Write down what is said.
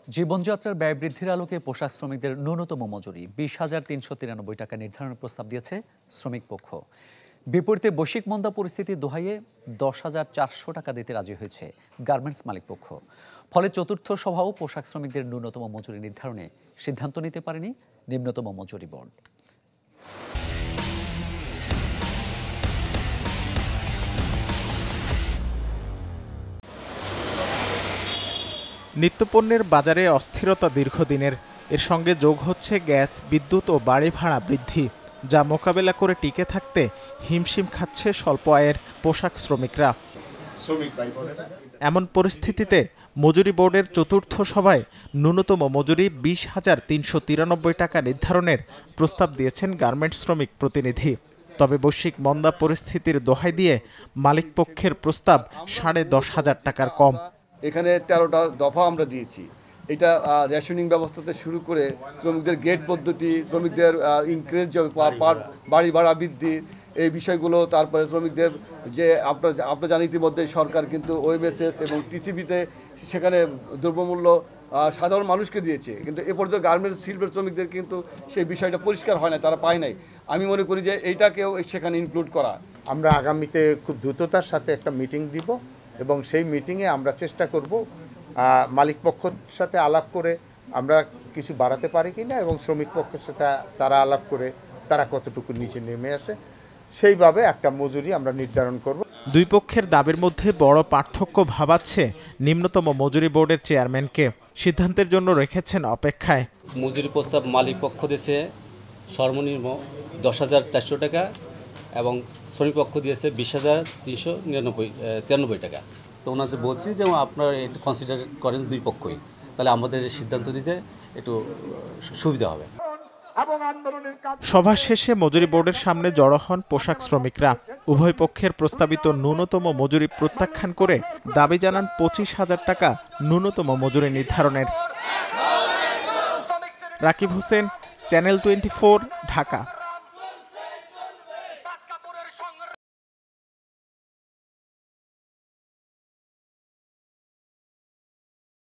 জীবনযাত্রার ব্যয় বৃদ্ধির আলোকে পোশাক শ্রমিকদের ন্যূনতম মজুরি 20,393 টাকা নির্ধারণের প্রস্তাব দিয়েছে শ্রমিক পক্ষ। বিপরীতে বৈশ্বিক মন্দা পরিস্থিতি দোহাইয়ে 10,400 টাকা দিতে রাজি হয়েছে গার্মেন্টস মালিক পক্ষ। ফলে চতুর্থ সভাও পোশাক শ্রমিকদের ন্যূনতম মজুরি নির্ধারণে সিদ্ধান্ত নিতে পারেনি নিম্নতম মজুরি বোর্ড। নিত্যপণ্যের বাজারে অস্থিরতা দীর্ঘদিনের। এর সঙ্গে যোগ হচ্ছে গ্যাস, বিদ্যুৎ ও বাড়ি ভাড়া বৃদ্ধি, যা মোকাবেলা করে টিকে থাকতে হিমশিম খাচ্ছে স্বল্প আয়ের পোশাক শ্রমিকরা। এমন পরিস্থিতিতে মজুরি বোর্ডের চতুর্থ সভায় ন্যূনতম মজুরি 20,393 টাকা নির্ধারণের প্রস্তাব দিয়েছেন গার্মেন্টস শ্রমিক প্রতিনিধি। তবে বৈশ্বিক মন্দা পরিস্থিতির দোহাই দিয়ে মালিকপক্ষের প্রস্তাব 10,500 টাকার কম। এখানে 13টা দফা আমরা দিয়েছি। এটা রেশনিং ব্যবস্থাতে শুরু করে শ্রমিকদের গেট পদ্ধতি, শ্রমিকদের ইনক্রিজ বাড়ি ভাড়া বৃদ্ধি, এই বিষয়গুলো, তারপরে শ্রমিকদের যে আপনারা জানেন ইতিমধ্যে সরকার কিন্তু ওএমএসএস এবং টিসিবিতে সেখানে দ্রব্যমূল্য সাধারণ মানুষকে দিয়েছে, কিন্তু এ পর্যন্ত গার্মেন্টস শিল্পের শ্রমিকদের কিন্তু সেই বিষয়টা পরিষ্কার হয় না, তারা পায় নাই। আমি মনে করি যে এইটাকেও সেখানে ইনক্লুড করা। আমরা আগামীতে খুব দ্রুততার সাথে একটা মিটিং দিব এবং সেই মিটিংয়ে আমরা চেষ্টা করব মালিক পক্ষের সাথে আলাপ করে আমরা কিছু বাড়াতে পারি কিনা এবং শ্রমিক পক্ষের সাথে তারা আলাপ করে তারা কতটুকু নিচে নেমে আসে সেইভাবে একটা মজুরি আমরা নির্ধারণ করব। দুই পক্ষের দাবির মধ্যে বড় পার্থক্য ভাবাচ্ছে নিম্নতম মজুরি বোর্ডের চেয়ারম্যানকে। সিদ্ধান্তের জন্য রেখেছেন অপেক্ষায়। মজুরি প্রস্তাব মালিক পক্ষ দিয়েছে সর্বনিম্ন 10,400 টাকা এবং শ্রমিক পক্ষ দিয়েছে 20,393 টাকা। তো ওনাদের বলছি যে আপনারা একটু কনসিডার করেন দুই পক্ষই, তাহলে আমাদের সিদ্ধান্ত নিতে একটু সুবিধা হবে। সভা শেষে মজুরি বোর্ডের সামনে জড়ো হন পোশাক শ্রমিকরা। উভয় পক্ষের প্রস্তাবিত ন্যূনতম মজুরি প্রত্যাখ্যান করে দাবি জানান 25,000 টাকা ন্যূনতম মজুরি নির্ধারণের। রাকিব হোসেন, চ্যানেল 24, ঢাকা।